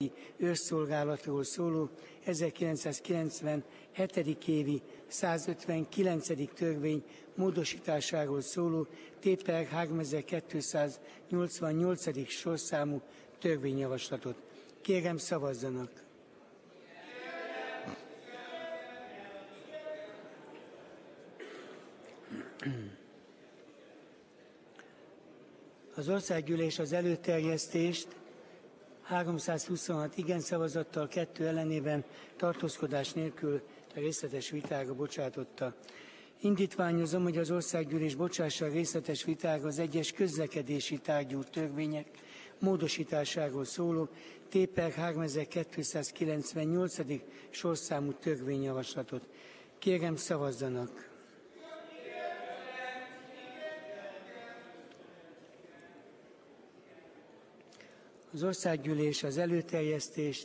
őrszolgálatról szóló 1997. évi 159. törvény módosításáról szóló TPR 3288. sorszámú törvényjavaslatot. Kérem, szavazzanak! Az országgyűlés az előterjesztést 326 igen szavazattal, 2 ellenében, tartózkodás nélkül részletes vitára bocsátotta. Indítványozom, hogy az országgyűlés bocsássa részletes vitára az egyes közlekedési tárgyú törvények módosításáról szóló TPR 3298. sorszámú törvényjavaslatot. Kérem, szavazzanak! Az országgyűlés az előterjesztést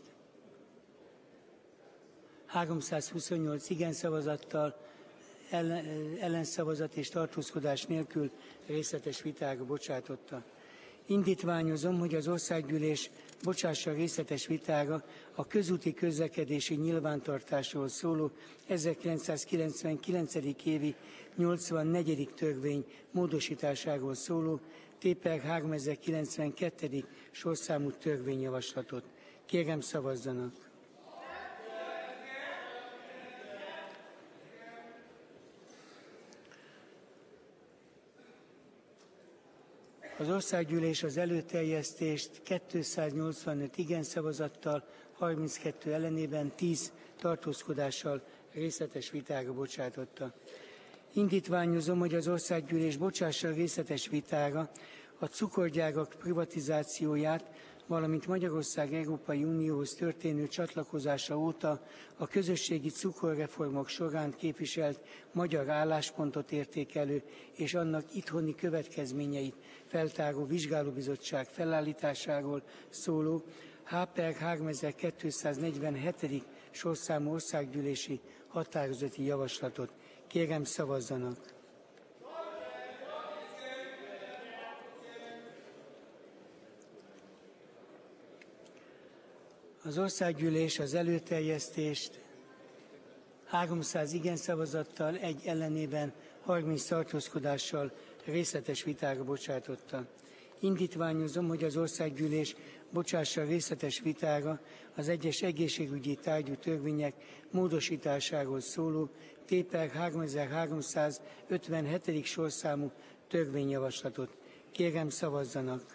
328 igen szavazattal, ellenszavazat és tartózkodás nélkül részletes vitára bocsátotta. Indítványozom, hogy az országgyűlés bocsássa részletes vitára a közúti közlekedési nyilvántartásról szóló 1999. évi 84. törvény módosításáról szóló TPR 3092. sorszámú törvényjavaslatot. Kérem, szavazzanak! Az országgyűlés az előterjesztést 285 igen szavazattal, 32 ellenében, 10 tartózkodással részletes vitára bocsátotta. Indítványozom, hogy az országgyűlés bocsássa részletes vitára a cukorgyárak privatizációját, valamint Magyarország Európai Unióhoz történő csatlakozása óta a közösségi cukorreformok során képviselt magyar álláspontot értékelő és annak itthoni következményeit feltáró vizsgálóbizottság felállításáról szóló HPR 3247. sorszámú országgyűlési határozati javaslatot. Kérem, szavazzanak! Az országgyűlés az előterjesztést 300 igen szavazattal, 1 ellenében, 30 tartózkodással részletes vitára bocsátotta. Indítványozom, hogy az országgyűlés bocsássa részletes vitára az egyes egészségügyi tárgyú törvények módosításáról szóló TPR 3357. sorszámú törvényjavaslatot. Kérem, szavazzanak!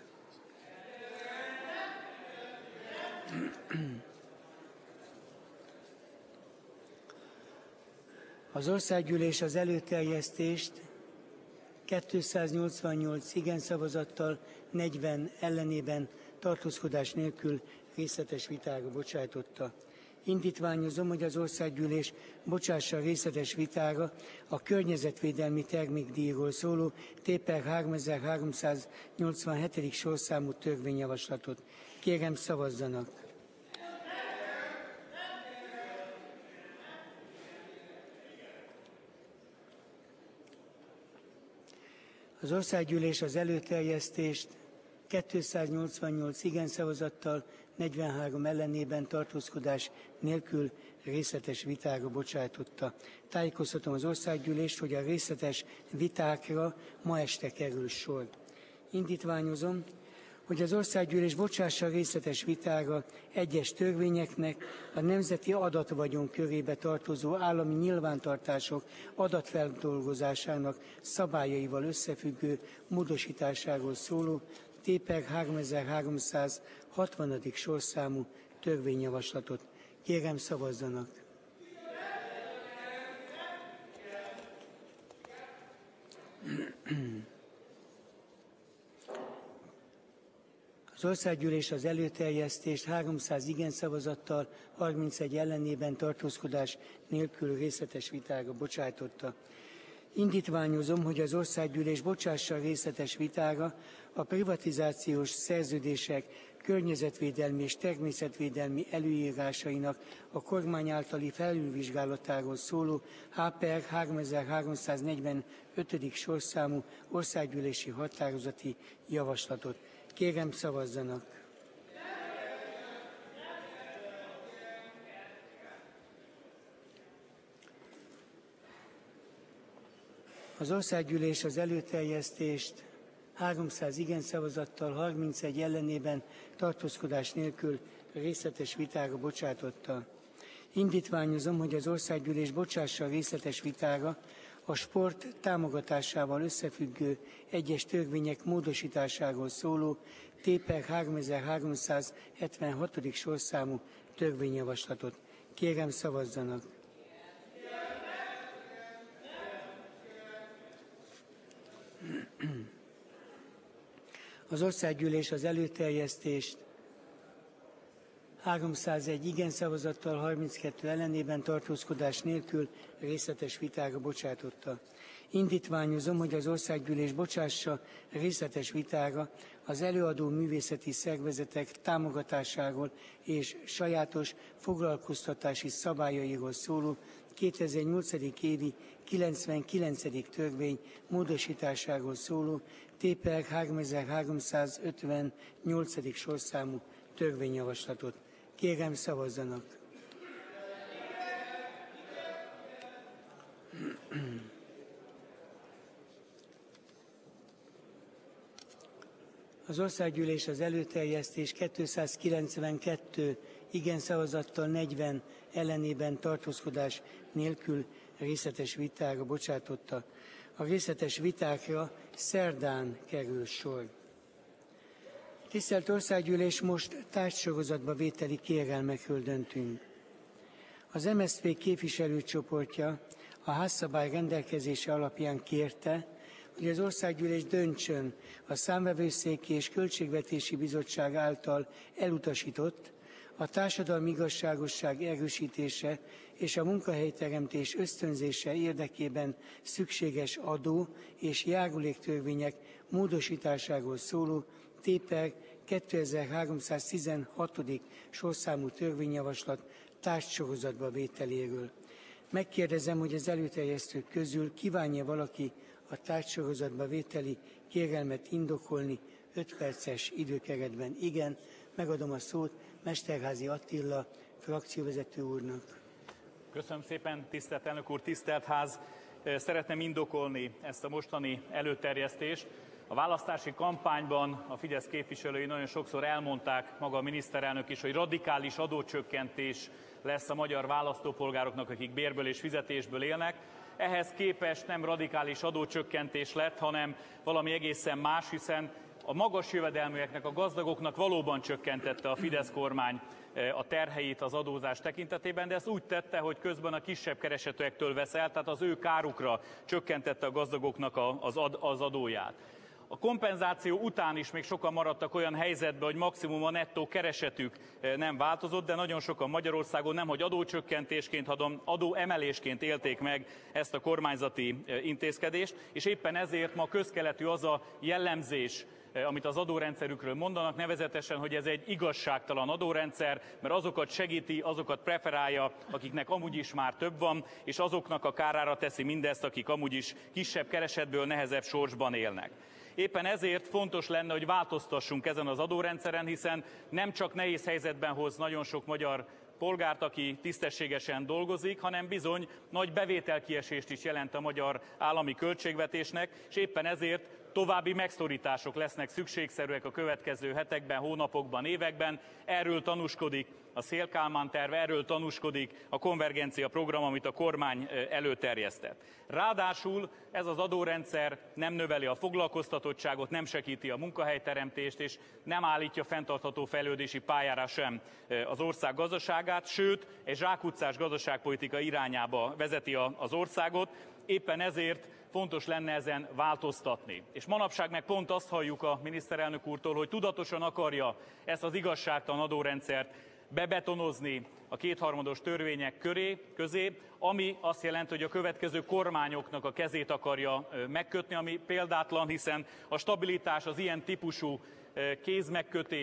Az országgyűlés az előterjesztést 288 igen szavazattal, 40 ellenében, tartózkodás nélkül részletes vitára bocsátotta. Indítványozom, hogy az országgyűlés bocsássa részletes vitára a környezetvédelmi termékdíjról szóló TPR 3387. sorszámú törvényjavaslatot. Kérem, szavazzanak! Az országgyűlés az előterjesztést 288 igen szavazattal, 43 ellenében, tartózkodás nélkül részletes vitára bocsátotta. Tájékoztatom az országgyűlést, hogy a részletes vitákra ma este kerül sor. Indítványozom, hogy az országgyűlés bocsássa részletes vitára egyes törvényeknek a nemzeti adatvagyon körébe tartozó állami nyilvántartások adatfeldolgozásának szabályaival összefüggő módosításáról szóló TPR 3360. sorszámú törvényjavaslatot. Kérem, szavazzanak! Az országgyűlés az előterjesztést 300 igen szavazattal, 31 ellenében, tartózkodás nélkül részletes vitára bocsátotta. Indítványozom, hogy az országgyűlés bocsássa részletes vitára a privatizációs szerződések környezetvédelmi és természetvédelmi előírásainak a kormány általi felülvizsgálatáról szóló HPR 3345. sorszámú országgyűlési határozati javaslatot. Kérem, szavazzanak! Az országgyűlés az előterjesztést 300 igen szavazattal, 31 ellenében tartózkodás nélkül részletes vitára bocsátotta. Indítványozom, hogy az országgyűlés bocsássa részletes vitára a sport támogatásával összefüggő egyes törvények módosításáról szóló T/per 3376. sorszámú törvényjavaslatot. Kérem, szavazzanak! Az országgyűlés az előterjesztést 301 igen szavazattal, 32 ellenében tartózkodás nélkül részletes vitára bocsátotta. Indítványozom, hogy az országgyűlés bocsássa részletes vitára az előadó művészeti szervezetek támogatásáról és sajátos foglalkoztatási szabályairól szóló 2008. évi 99. törvény módosításáról szóló T/per 3358. sorszámú törvényjavaslatot. Kérem, szavazzanak! Az országgyűlés az előterjesztés 292 igen szavazattal, 40 ellenében tartózkodás nélkül részletes vitára bocsátotta. A részletes vitákra szerdán kerül sor. Tisztelt Országgyűlés, most tárgysorozatba vételi kérelmekről döntünk. Az MSZP képviselőcsoportja a házszabály rendelkezése alapján kérte, hogy az Országgyűlés döntsön a Számvevőszéki és Költségvetési Bizottság által elutasított, a társadalmi igazságosság erősítése és a munkahelyteremtés ösztönzése érdekében szükséges adó és járuléktörvények módosításáról szóló T/per 2316. sorszámú törvényjavaslat tárgysorozatba vételéről. Megkérdezem, hogy az előterjesztők közül kívánja valaki a tárgysorozatba vételi kérelmet indokolni 5 perces időkeretben. Igen, megadom a szót Mesterházy Attila frakcióvezető úrnak. Köszönöm szépen, tisztelt elnök úr, tisztelt ház! Szeretném indokolni ezt a mostani előterjesztést. A választási kampányban a Fidesz képviselői nagyon sokszor elmondták, maga a miniszterelnök is, hogy radikális adócsökkentés lesz a magyar választópolgároknak, akik bérből és fizetésből élnek. Ehhez képest nem radikális adócsökkentés lett, hanem valami egészen más, hiszen a magas jövedelműeknek, a gazdagoknak valóban csökkentette a Fidesz kormány a terheit az adózás tekintetében, de ezt úgy tette, hogy közben a kisebb keresetőektől vesz el, tehát az ő kárukra csökkentette a gazdagoknak az adóját. A kompenzáció után is még sokan maradtak olyan helyzetben, hogy maximum a nettó keresetük nem változott, de nagyon sokan Magyarországon nemhogy adócsökkentésként, hanem adóemelésként élték meg ezt a kormányzati intézkedést, és éppen ezért ma közkeletű az a jellemzés, amit az adórendszerükről mondanak, nevezetesen, hogy ez egy igazságtalan adórendszer, mert azokat segíti, azokat preferálja, akiknek amúgy is már több van, és azoknak a kárára teszi mindezt, akik amúgy is kisebb keresetből, nehezebb sorsban élnek. Éppen ezért fontos lenne, hogy változtassunk ezen az adórendszeren, hiszen nem csak nehéz helyzetben hoz nagyon sok magyar polgárt, aki tisztességesen dolgozik, hanem bizony nagy bevételkiesést is jelent a magyar állami költségvetésnek, és éppen ezért további megszorítások lesznek szükségszerűek a következő hetekben, hónapokban, években. Erről tanúskodik a Széll-Kálmán terv, erről tanúskodik a konvergencia program, amit a kormány előterjesztett. Ráadásul ez az adórendszer nem növeli a foglalkoztatottságot, nem segíti a munkahelyteremtést, és nem állítja fenntartható fejlődési pályára sem az ország gazdaságát, sőt, egy zsákutcás gazdaságpolitika irányába vezeti az országot. Éppen ezért fontos lenne ezen változtatni. És manapság meg pont azt halljuk a miniszterelnök úrtól, hogy tudatosan akarja ezt az igazságtalan adórendszert bebetonozni a kétharmados törvények közé, ami azt jelenti, hogy a következő kormányoknak a kezét akarja megkötni, ami példátlan, hiszen a stabilitás, az ilyen típusú kézmegkötés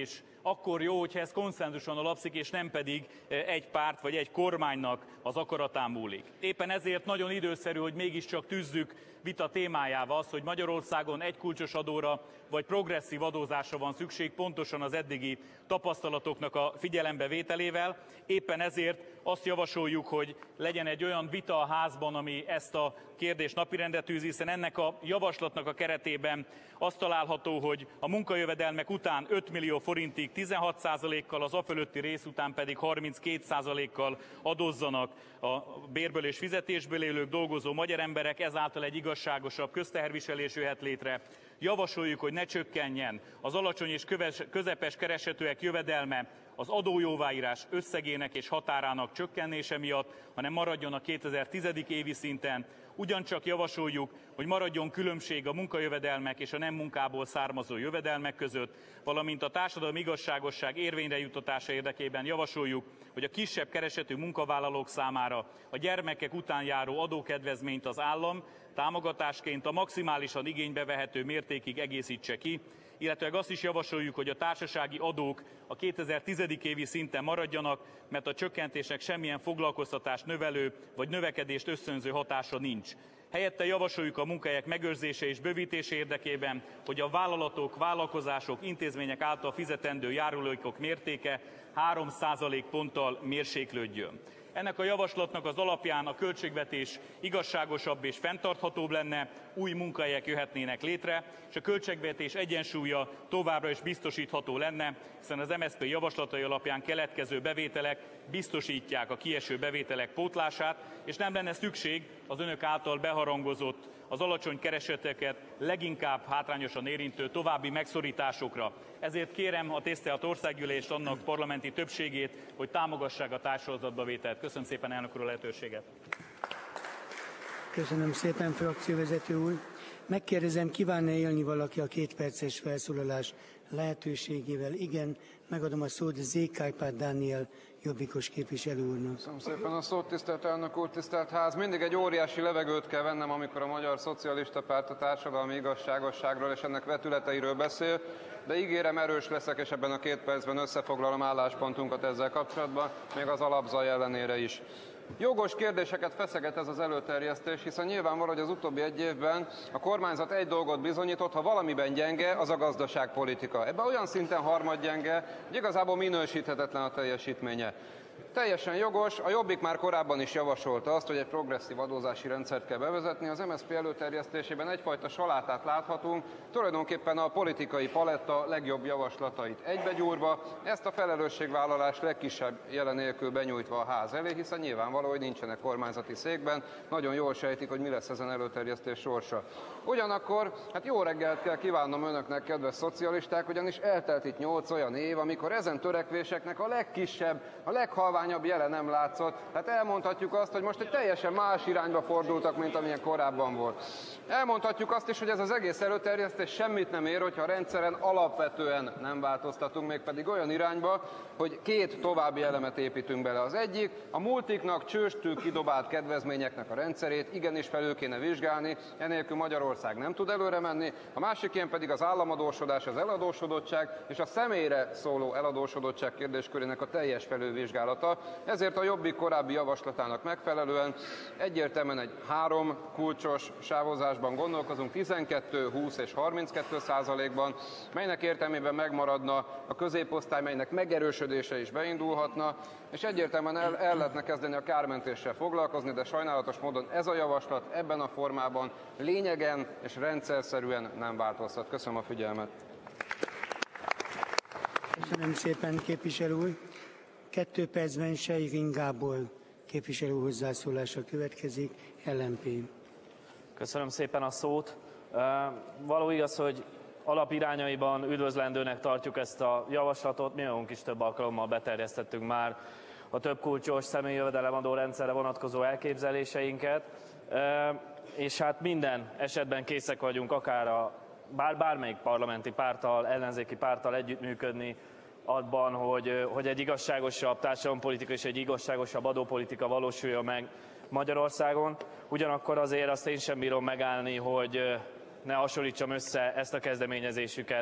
akkor jó, hogyha ez konszenzuson alapszik, és nem pedig egy párt vagy egy kormánynak az akaratán múlik. Éppen ezért nagyon időszerű, hogy mégiscsak tűzzük vita témájává azt, hogy Magyarországon egy kulcsos adóra vagy progresszív adózásra van szükség, pontosan az eddigi tapasztalatoknak a figyelembevételével. Éppen ezért azt javasoljuk, hogy legyen egy olyan vita a házban, ami ezt a kérdést napirendre tűzi, hiszen ennek a javaslatnak a keretében azt található, hogy a munkajövedelmek után 5 millió forintig 16%-kal, az afölötti rész után pedig 32%-kal adózzanak a bérből és fizetésből élők, dolgozó magyar emberek, ezáltal egy igazságosabb közteherviselés jöhet létre. Javasoljuk, hogy ne csökkenjen az alacsony és közepes keresetűek jövedelme az adójóváírás összegének és határának csökkenése miatt, hanem maradjon a 2010. évi szinten. Ugyancsak javasoljuk, hogy maradjon különbség a munkajövedelmek és a nem munkából származó jövedelmek között, valamint a társadalmi igazságosság érvényre juttatása érdekében javasoljuk, hogy a kisebb keresetű munkavállalók számára a gyermekek után járó adókedvezményt az állam támogatásként a maximálisan igénybe vehető mértékig egészítse ki, illetve azt is javasoljuk, hogy a társasági adók a 2010. évi szinten maradjanak, mert a csökkentésnek semmilyen foglalkoztatást növelő vagy növekedést ösztönző hatása nincs. Helyette javasoljuk a munkahelyek megőrzése és bővítése érdekében, hogy a vállalatok, vállalkozások, intézmények által fizetendő járulékok mértéke 3% ponttal mérséklődjön. Ennek a javaslatnak az alapján a költségvetés igazságosabb és fenntarthatóbb lenne, új munkahelyek jöhetnének létre, és a költségvetés egyensúlya továbbra is biztosítható lenne, hiszen az MSZP javaslatai alapján keletkező bevételek biztosítják a kieső bevételek pótlását, és nem lenne szükség az önök által beharangozott, az alacsony kereseteket leginkább hátrányosan érintő további megszorításokra. Ezért kérem a tisztelt Országgyűlést, annak parlamenti többségét, hogy támogassák a társsorozatba vételt. Köszönöm szépen, elnök úr, a lehetőséget. Köszönöm szépen, frakcióvezető úr. Megkérdezem, kívánna élni valaki a 2 perces felszólalás lehetőségével? Igen, megadom a szót Zékálypát Dániel jobbikos képviselő úrnak. Köszönöm szépen a szót, tisztelt elnök úr, tisztelt ház. Mindig egy óriási levegőt kell vennem, amikor a Magyar Szocialista Párt a társadalmi igazságosságról és ennek vetületeiről beszél, de ígérem, erős leszek, és ebben a 2 percben összefoglalom álláspontunkat ezzel kapcsolatban, még az alapzaj ellenére is. Jogos kérdéseket feszeget ez az előterjesztés, hiszen nyilvánvaló, hogy az utóbbi 1 évben a kormányzat egy dolgot bizonyított, ha valamiben gyenge, az a gazdaságpolitika. Ebben olyan szinten harmadgyenge, hogy igazából minősíthetetlen a teljesítménye. Teljesen jogos, a Jobbik már korábban is javasolta azt, hogy egy progresszív adózási rendszert kell bevezetni. Az MSZP előterjesztésében egyfajta salátát láthatunk, tulajdonképpen a politikai paletta legjobb javaslatait egybegyúrva, ezt a felelősségvállalást legkisebb jelen nélkül benyújtva a ház elé, hiszen nyilvánvaló, hogy nincsenek kormányzati székben, nagyon jól sejtik, hogy mi lesz ezen előterjesztés sorsa. Ugyanakkor, hát jó reggelt kell kívánnom önöknek, kedves szocialisták, ugyanis eltelt itt 8 olyan év, amikor ezen törekvéseknek a legkisebb, a leghalványabb jele nem látszott. Hát elmondhatjuk azt, hogy most egy teljesen más irányba fordultak, mint amilyen korábban volt. Elmondhatjuk azt is, hogy ez az egész előterjesztés semmit nem ér, hogyha a rendszeren alapvetően nem változtatunk, mégpedig olyan irányba, hogy 2 további elemet építünk bele. Az egyik, a multiknak csőstül kidobált kedvezményeknek a rendszerét igenis felül kéne vizsgálni, enélkül Magyarország nem tud előre menni. A másik ilyen pedig az államadósodás, az eladósodottság és a személyre szóló eladósodottság kérdéskörének a teljes felülvizsgálata. Ezért a Jobbik korábbi javaslatának megfelelően egyértelműen egy 3 kulcsos sávozásban gondolkozunk, 12, 20 és 32%-ban, melynek értelmében megmaradna a középosztály, melynek megerősödése is beindulhatna, és egyértelműen el lehetne kezdeni a kármentéssel foglalkozni, de sajnálatos módon ez a javaslat ebben a formában lényegen és rendszerszerűen nem változtat. Köszönöm a figyelmet. Köszönöm szépen, képviselő úr. 2 percben Sejrin Gábor képviselő hozzászólása következik, LMP. Köszönöm szépen a szót. Való igaz, hogy alapirányaiban üdvözlendőnek tartjuk ezt a javaslatot. Mi magunk is több alkalommal beterjesztettünk már a több kulcsos személyi jövedelemadó rendszerre vonatkozó elképzeléseinket, és hát minden esetben készek vagyunk akár bármelyik parlamenti párttal, ellenzéki párttal együttműködni abban, hogy egy igazságosabb társadalompolitika és egy igazságosabb adópolitika valósuljon meg Magyarországon. Ugyanakkor azért azt én sem bírom megállni, hogy ne hasonlítsam össze ezt a kezdeményezésüket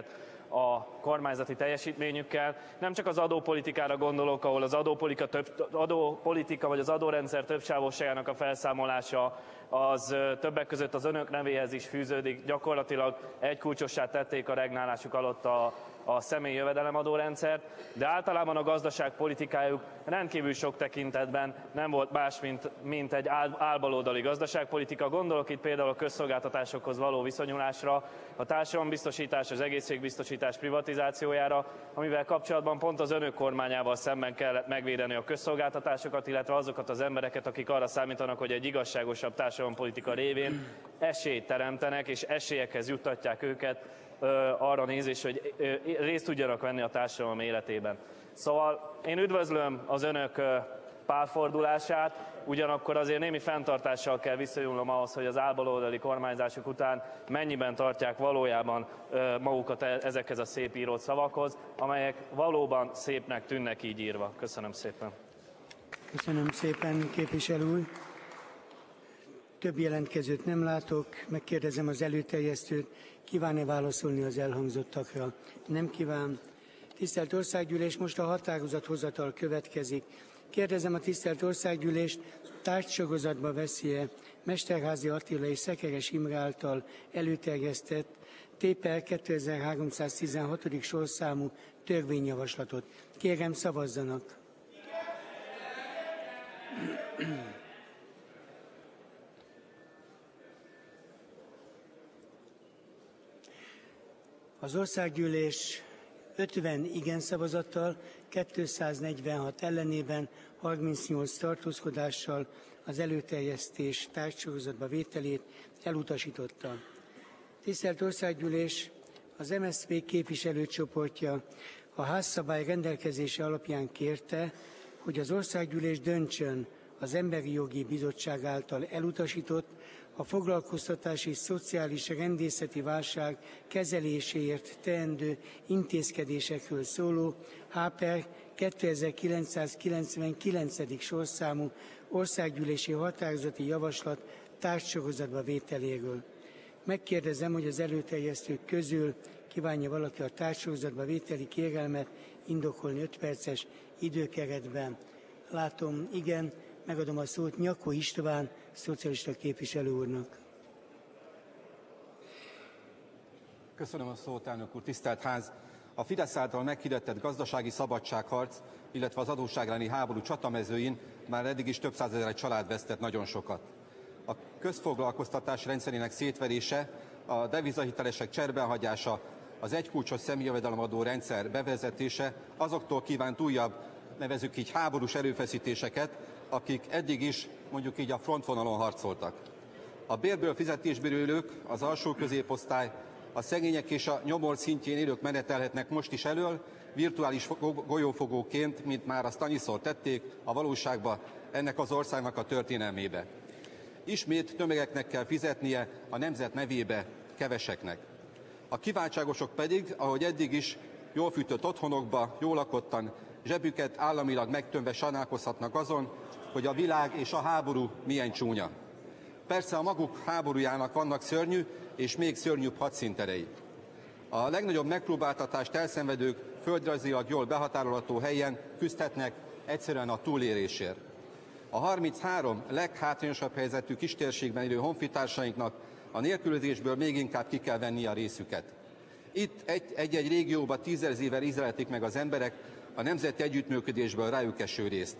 a kormányzati teljesítményükkel. Nem csak az adópolitikára gondolok, ahol az adópolitika vagy az adórendszer többsávosságának a felszámolása az többek között az önök nevéhez is fűződik. Gyakorlatilag egykulcsossá tették a regnálásuk alatt a személyi jövedelemadórendszert, de általában a gazdaságpolitikájuk rendkívül sok tekintetben nem volt más, mint egy álbaloldali gazdaságpolitika. Gondolok itt például a közszolgáltatásokhoz való viszonyulásra, a társadalombiztosítás, az egészségbiztosítás privatizációjára, amivel kapcsolatban pont az önök kormányával szemben kellett megvédeni a közszolgáltatásokat, illetve azokat az embereket, akik arra számítanak, hogy egy igazságosabb társadalompolitika révén esélyt teremtenek, és esélyekhez juttatják őket arra nézés, hogy részt tudjanak venni a társadalom életében. Szóval én üdvözlöm az önök párfordulását, ugyanakkor azért némi fenntartással kell viszonyulnom ahhoz, hogy az álbaloldali kormányzások után mennyiben tartják valójában magukat ezekhez a szép írott szavakhoz, amelyek valóban szépnek tűnnek így írva. Köszönöm szépen. Köszönöm szépen, képviselő úr. Több jelentkezőt nem látok. Megkérdezem az előterjesztőt, kíván-e válaszolni az elhangzottakra? Nem kíván. Tisztelt Országgyűlés, most a határozathozatal következik. Kérdezem a tisztelt Országgyűlést, tárgysorozatba veszi-e Mesterházy Attila és Szekeres Imre által előterjesztett TPR 2316. sorszámú törvényjavaslatot. Kérem, szavazzanak. Az Országgyűlés 50 igen szavazattal, 246 ellenében, 38 tartózkodással az előterjesztés tárgysorozatba vételét elutasította. Tisztelt Országgyűlés, az MSZP képviselőcsoportja a házszabály rendelkezése alapján kérte, hogy az Országgyűlés döntsön az Emberi Jogi Bizottság által elutasított, a foglalkoztatási, szociális, rendészeti válság kezeléséért teendő intézkedésekről szóló H/per 2999. sorszámú országgyűlési határozati javaslat tárgysorozatba vételéről. Megkérdezem, hogy az előterjesztők közül kívánja valaki a tárgysorozatba vételi kérelmet indokolni 5 perces időkeretben. Látom, igen. Megadom a szót Nyakó István, szocialista képviselő úrnak. Köszönöm a szót, elnök úr, tisztelt ház! A Fidesz által meghirdetett gazdasági szabadságharc, illetve az adósság elleni háború csatamezőin már eddig is több százezer család vesztett nagyon sokat. A közfoglalkoztatás rendszerének szétverése, a devizahitelesek cserbenhagyása, az egykulcsos személyjövedelemadó rendszer bevezetése azoktól kívánt újabb, nevezzük így háborús erőfeszítéseket, akik eddig is, mondjuk így a frontvonalon harcoltak. A bérből fizetésből élők, az alsó középosztály, a szegények és a nyomor szintjén élők menetelhetnek most is elől, virtuális golyófogóként, mint már azt annyiszor tették a valóságban ennek az országnak a történelmébe. Ismét tömegeknek kell fizetnie a nemzet nevébe keveseknek. A kiváltságosok pedig, ahogy eddig is, jól fűtött otthonokba, jól lakottan, zsebüket államilag megtömve sajnálkozhatnak azon, hogy a világ és a háború milyen csúnya. Persze a maguk háborújának vannak szörnyű és még szörnyűbb hadszínterei. A legnagyobb megpróbáltatást elszenvedők földrajzilag jól behatárolható helyen küzdhetnek egyszerűen a túlélésért. A 33 leghátrányosabb helyzetű kistérségben élő honfitársainknak a nélkülözésből még inkább ki kell venni a részüket. Itt egy-egy régióban tízezrével ízlelték meg az emberek a nemzeti együttműködésből rájuk eső részt.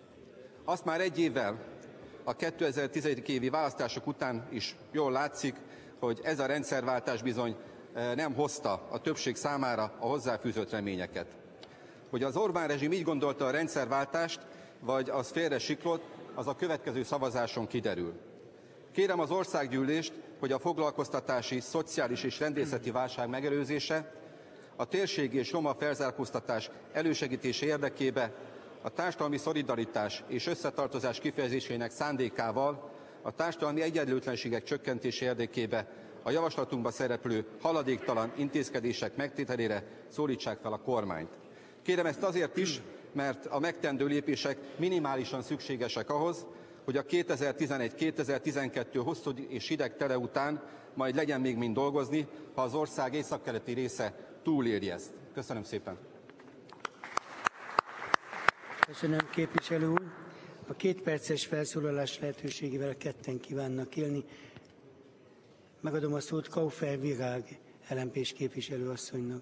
Azt már egy évvel a 2011. évi választások után is jól látszik, hogy ez a rendszerváltás bizony nem hozta a többség számára a hozzáfűzött reményeket. Hogy az Orbán rezsim így gondolta a rendszerváltást, vagy az félre siklott, az a következő szavazáson kiderül. Kérem az Országgyűlést, hogy a foglalkoztatási, szociális és rendészeti válság megelőzése, a térségi és roma felzárkóztatás elősegítése érdekébe, a társadalmi szolidaritás és összetartozás kifejezésének szándékával, a társadalmi egyenlőtlenségek csökkentése érdekébe a javaslatunkban szereplő haladéktalan intézkedések megtételére szólítsák fel a kormányt. Kérem ezt azért is, mert a megtendő lépések minimálisan szükségesek ahhoz, hogy a 2011-2012 hosszú és hideg tele után majd legyen még mind dolgozni, ha az ország északkeleti része túléri ezt. Köszönöm szépen. Köszönöm, képviselő úr. A 2 perces felszólalás lehetőségével ketten kívánnak élni. Megadom a szót Kaufer Virág LMP-s képviselőasszonynak.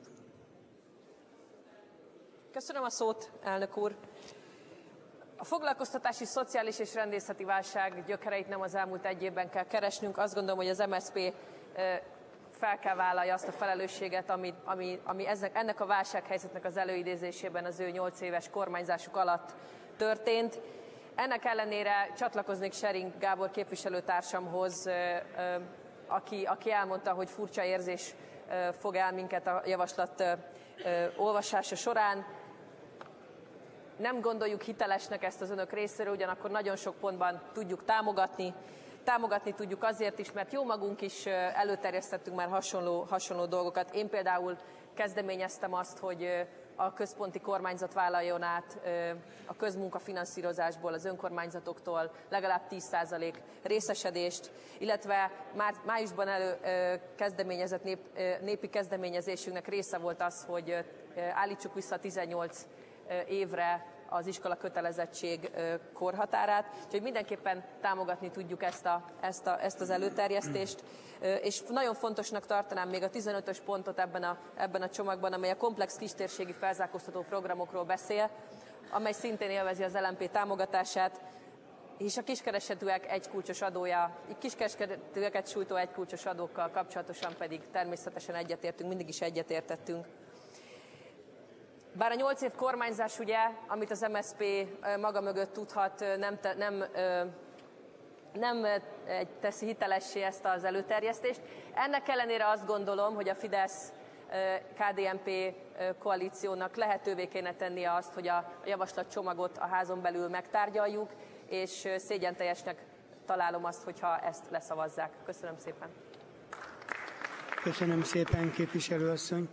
Köszönöm a szót, elnök úr. A foglalkoztatási, szociális és rendészeti válság gyökereit nem az elmúlt egy évben kell keresnünk. Azt gondolom, hogy az MSZP fel kell vállalja azt a felelősséget, ami ennek a válsághelyzetnek az előidézésében az ő 8 éves kormányzásuk alatt történt. Ennek ellenére csatlakoznék Schering Gábor képviselőtársamhoz, aki elmondta, hogy furcsa érzés fog el minket a javaslat olvasása során. Nem gondoljuk hitelesnek ezt az önök részéről, ugyanakkor nagyon sok pontban tudjuk támogatni. Támogatni tudjuk azért is, mert jó magunk is előterjesztettünk már hasonló dolgokat. Én például kezdeményeztem azt, hogy a központi kormányzat vállaljon át a közmunkafinanszírozásból, az önkormányzatoktól legalább 10% részesedést, illetve már májusban kezdeményezett népi kezdeményezésünknek része volt az, hogy állítsuk vissza 18 évre az iskola kötelezettség korhatárát, úgyhogy mindenképpen támogatni tudjuk ezt az előterjesztést, és nagyon fontosnak tartanám még a 15-ös pontot ebben a csomagban, amely a komplex kistérségi felzárkóztató programokról beszél, amely szintén élvezi az LMP támogatását, és a kiskeresetűek egykulcsos adója, kiskeresetűeket sújtó egykulcsos adókkal kapcsolatosan pedig természetesen egyetértünk, mindig is egyetértettünk. Bár a 8 év kormányzás, ugye, amit az MSZP maga mögött tudhat, nem teszi hitelessé ezt az előterjesztést. Ennek ellenére azt gondolom, hogy a Fidesz-KDNP koalíciónak lehetővé kéne tennie azt, hogy a javaslatcsomagot a házon belül megtárgyaljuk, és szégyenteljesnek találom azt, hogyha ezt leszavazzák. Köszönöm szépen. Köszönöm szépen, képviselőasszony.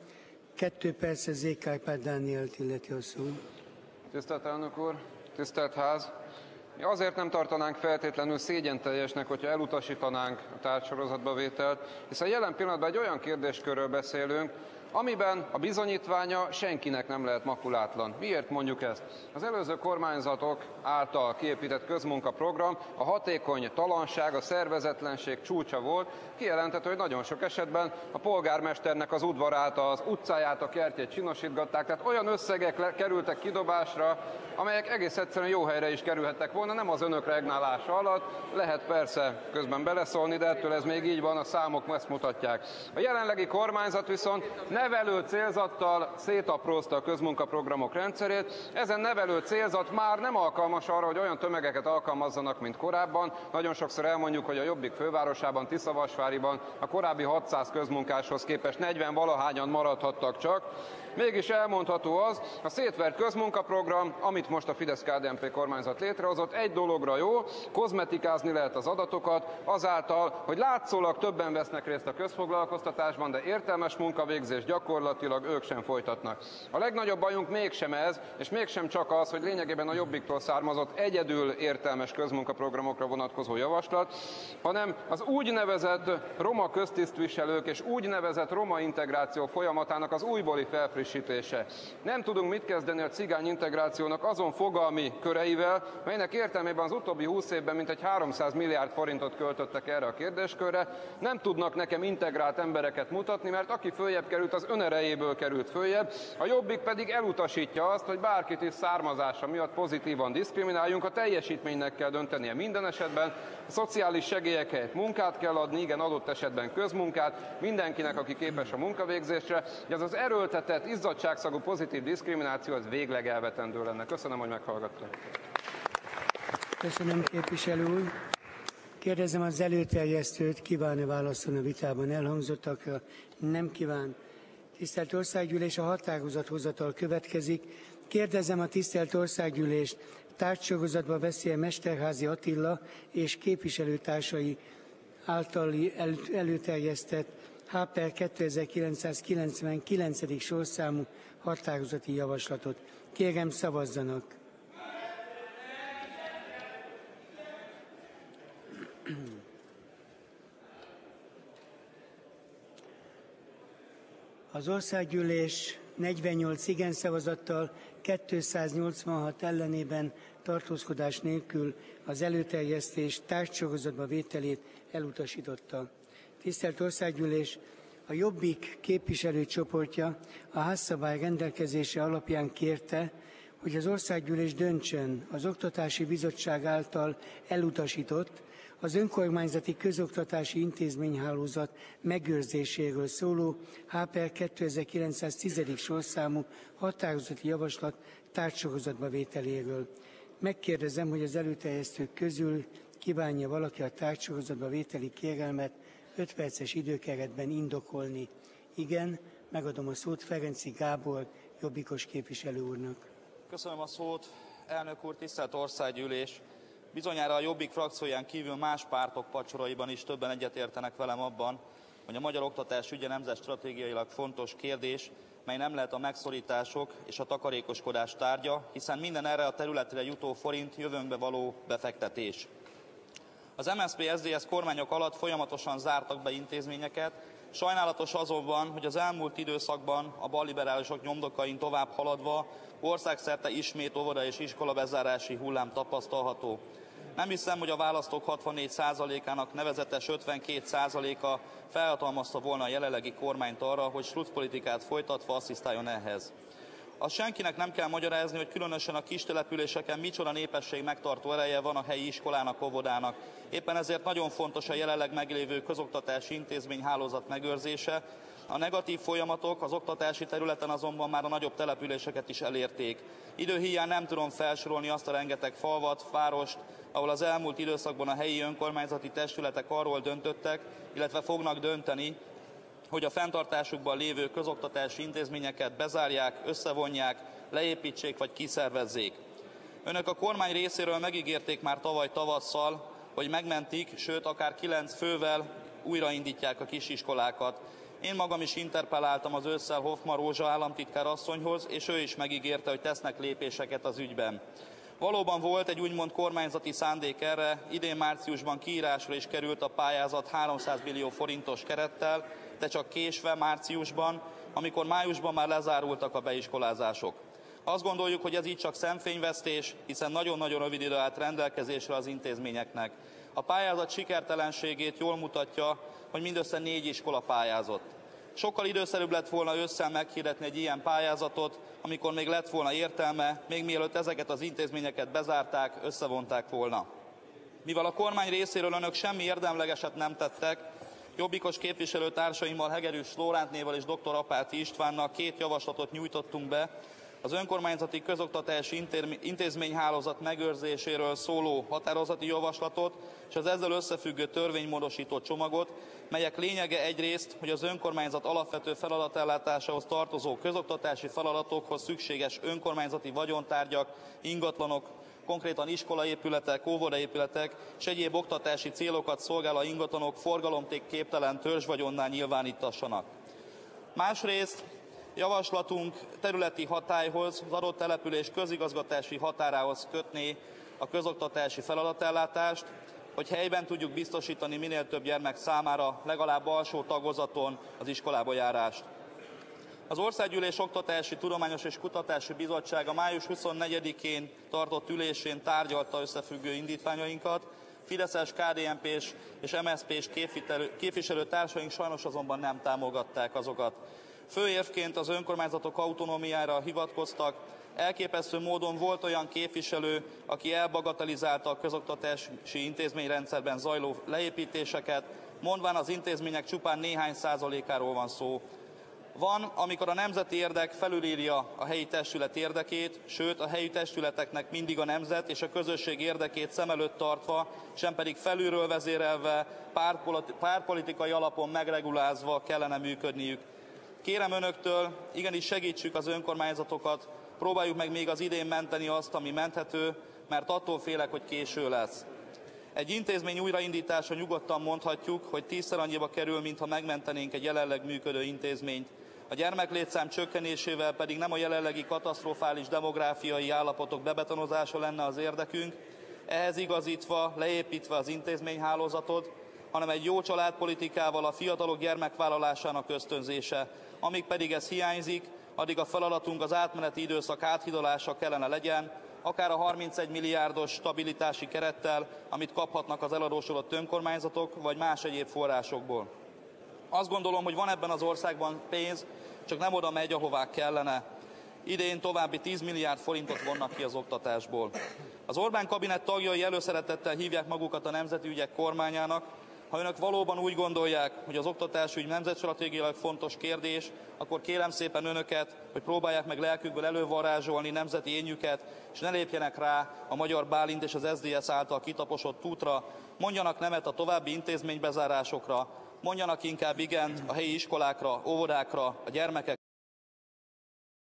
2 percre Zék Árpád Dánielt illeti a szó. Tisztelt elnök úr, tisztelt ház! Mi azért nem tartanánk feltétlenül szégyenteljesnek, hogyha elutasítanánk a tárgysorozatba vételt, hiszen jelen pillanatban egy olyan kérdéskörről beszélünk, amiben a bizonyítványa senkinek nem lehet makulátlan. Miért mondjuk ezt? Az előző kormányzatok által kiépített közmunkaprogram a hatékony talanság, a szervezetlenség csúcsa volt, kijelenthető, hogy nagyon sok esetben a polgármesternek az udvarát, az utcáját, a kertjét csinosítgatták, tehát olyan összegek kerültek kidobásra, amelyek egész egyszerűen jó helyre is kerülhettek volna, nem az önök regnálása alatt, lehet persze közben beleszólni, de ettől ez még így van, a számok ezt mutatják. A jelenlegi kormányzat viszont nevelő célzattal szétaprózta a közmunkaprogramok rendszerét. Ezen nevelő célzat már nem alkalmas arra, hogy olyan tömegeket alkalmazzanak, mint korábban. Nagyon sokszor elmondjuk, hogy a Jobbik fővárosában, Tiszavasváriban a korábbi 600 közmunkáshoz képest 40-valahányan maradhattak csak. Mégis elmondható az, a szétvert közmunkaprogram, amit most a Fidesz-KDNP kormányzat létrehozott, egy dologra jó, kozmetikázni lehet az adatokat, azáltal, hogy látszólag többen vesznek részt a közfoglalkoztatásban, de értelmes munkavégzés gyakorlatilag ők sem folytatnak. A legnagyobb bajunk mégsem ez, és mégsem csak az, hogy lényegében a Jobbiktól származott egyedül értelmes közmunkaprogramokra vonatkozó javaslat, hanem az úgynevezett roma köztisztviselők és úgynevezett roma integráció folyamatának az újbóli felfrissítése. Nem tudunk mit kezdeni a cigány integrációnak azon fogalmi köreivel, melynek értelmében az utóbbi 20 évben mintegy 300 milliárd forintot költöttek erre a kérdéskörre. Nem tudnak nekem integrált embereket mutatni, mert aki följebb került, az önerejéből került följebb, a Jobbik pedig elutasítja azt, hogy bárkit is származása miatt pozitívan diszkrimináljunk, a teljesítménynek kell döntenie minden esetben, a szociális segélyek helyett munkát kell adni, igen, adott esetben közmunkát, mindenkinek, aki képes a munkavégzésre, hogy ez az erőltetett, izzadságszagú pozitív diszkrimináció, az végleg elvetendő lenne. Köszönöm, hogy meghallgattak. Köszönöm, képviselő úr. Kérdezem az előterjesztőt, kíván-e válaszolni a vitában elhangzottakra? Nem kíván. Tisztelt Országgyűlés, a határozathozatal következik. Kérdezem a tisztelt Országgyűlést, tárgysorozatba veszi-e Mesterházy Attila és képviselőtársai általi előterjesztett H/per 2999. sorszámú határozati javaslatot. Kérem, szavazzanak! Az országgyűlés 48 igen szavazattal, 286 ellenében tartózkodás nélkül az előterjesztés tárgysorozatba vételét elutasította. Tisztelt Országgyűlés! A Jobbik képviselőcsoportja a házszabály rendelkezése alapján kérte, hogy az Országgyűlés döntsön az Oktatási Bizottság által elutasított, az önkormányzati közoktatási intézményhálózat megőrzéséről szóló H/per 2910. sorszámú határozati javaslat tárgysorozatba vételéről. Megkérdezem, hogy az előterjesztők közül kívánja valaki a tárgysorozatba vételi kérelmet 5 perces időkeretben indokolni. Igen, megadom a szót Ferenczy Gábor jobbikos képviselő úrnak. Köszönöm a szót, elnök úr, tisztelt Országgyűlés! Bizonyára a Jobbik frakcióján kívül más pártok pacsoraiban is többen egyetértenek velem abban, hogy a magyar oktatás ügye nemzetstratégiailag fontos kérdés, mely nem lehet a megszorítások és a takarékoskodás tárgya, hiszen minden erre a területre jutó forint jövőnkbe való befektetés. Az MSZP-SZDSZ kormányok alatt folyamatosan zártak be intézményeket, sajnálatos azonban, hogy az elmúlt időszakban a balliberálisok nyomdokain tovább haladva országszerte ismét óvoda és iskola bezárási hullám tapasztalható. Nem hiszem, hogy a választók 64%-ának nevezetes 52%-a felhatalmazta volna a jelenlegi kormányt arra, hogy struccpolitikát folytatva asszisztáljon ehhez. Azt senkinek nem kell magyarázni, hogy különösen a kis településeken micsoda népesség megtartó ereje van a helyi iskolának, óvodának. Éppen ezért nagyon fontos a jelenleg meglévő közoktatási intézményhálózat megőrzése. A negatív folyamatok az oktatási területen azonban már a nagyobb településeket is elérték. Időhíján nem tudom felsorolni azt a rengeteg falvat, várost, ahol az elmúlt időszakban a helyi önkormányzati testületek arról döntöttek, illetve fognak dönteni, hogy a fenntartásukban lévő közoktatási intézményeket bezárják, összevonják, leépítsék vagy kiszervezzék. Önök a kormány részéről megígérték már tavaly tavasszal, hogy megmentik, sőt akár 9 fővel újraindítják a kisiskolákat. Én magam is interpelláltam az ősszel Hoffman Rózsa államtitkár asszonyhoz, és ő is megígérte, hogy tesznek lépéseket az ügyben. Valóban volt egy úgymond kormányzati szándék erre, idén márciusban kiírásra is került a pályázat 300 millió forintos kerettel, de csak késve márciusban, amikor májusban már lezárultak a beiskolázások. Azt gondoljuk, hogy ez így csak szemfényvesztés, hiszen nagyon-nagyon rövid idő állt rendelkezésre az intézményeknek. A pályázat sikertelenségét jól mutatja, hogy mindössze 4 iskola pályázott. Sokkal időszerűbb lett volna ősszel meghirdetni egy ilyen pályázatot, amikor még lett volna értelme, még mielőtt ezeket az intézményeket bezárták, összevonták volna. Mivel a kormány részéről önök semmi érdemlegeset nem tettek, jobbikos képviselőtársaimmal, Hegedűs Lórántnéval és dr. Apáti Istvánnal 2 javaslatot nyújtottunk be, az önkormányzati közoktatási intézményhálózat megőrzéséről szóló határozati javaslatot és az ezzel összefüggő törvénymódosító csomagot, melyek lényege egyrészt, hogy az önkormányzat alapvető feladatellátásához tartozó közoktatási feladatokhoz szükséges önkormányzati vagyontárgyak, ingatlanok, konkrétan iskolaépületek, óvodaépületek és egyéb oktatási célokat szolgáló ingatlanok forgalomképtelen törzsvagyonnál nyilvánítassanak. Másrészt javaslatunk területi hatályhoz, az adott település közigazgatási határához kötné a közoktatási feladatellátást, hogy helyben tudjuk biztosítani minél több gyermek számára legalább alsó tagozaton az iskolába járást. Az Országgyűlés Oktatási, Tudományos és Kutatási Bizottsága május 24-én tartott ülésén tárgyalta összefüggő indítványainkat. Fideszes, KDNP-s és MSZP-s képviselőtársaink sajnos azonban nem támogatták azokat. Főérvként az önkormányzatok autonómiára hivatkoztak, elképesztő módon volt olyan képviselő, aki elbagatelizálta a közoktatási intézményrendszerben zajló leépítéseket, mondván az intézmények csupán néhány százalékáról van szó. Van, amikor a nemzeti érdek felülírja a helyi testület érdekét, sőt a helyi testületeknek mindig a nemzet és a közösség érdekét szem előtt tartva, sem pedig felülről vezérelve, pártpolitikai alapon megregulázva kellene működniük. Kérem önöktől, igenis segítsük az önkormányzatokat, próbáljuk meg még az idén menteni azt, ami menthető, mert attól félek, hogy késő lesz. Egy intézmény újraindítása nyugodtan mondhatjuk, hogy 10-szer annyiba kerül, mintha megmentenénk egy jelenleg működő intézményt. A gyermeklétszám csökkenésével pedig nem a jelenlegi katasztrofális demográfiai állapotok bebetonozása lenne az érdekünk, ehhez igazítva, leépítve az intézményhálózatot, hanem egy jó családpolitikával a fiatalok gyermekvállalásának ösztönzése. Amíg pedig ez hiányzik, addig a feladatunk az átmeneti időszak áthidalása kellene legyen, akár a 31 milliárdos stabilitási kerettel, amit kaphatnak az eladósodott önkormányzatok, vagy más egyéb forrásokból. Azt gondolom, hogy van ebben az országban pénz, csak nem oda megy, ahová kellene. Idén további 10 milliárd forintot vonnak ki az oktatásból. Az Orbán kabinet tagjai előszeretettel hívják magukat a nemzeti ügyek kormányának. Ha önök valóban úgy gondolják, hogy az oktatásügy nemzetstratégiailag fontos kérdés, akkor kérem szépen önöket, hogy próbálják meg lelkükből elővarázsolni nemzeti énjüket, és ne lépjenek rá a Magyar Bálint és az SZDSZ által kitaposott útra, mondjanak nemet a további intézménybezárásokra, mondjanak inkább igent a helyi iskolákra, óvodákra, a gyermekek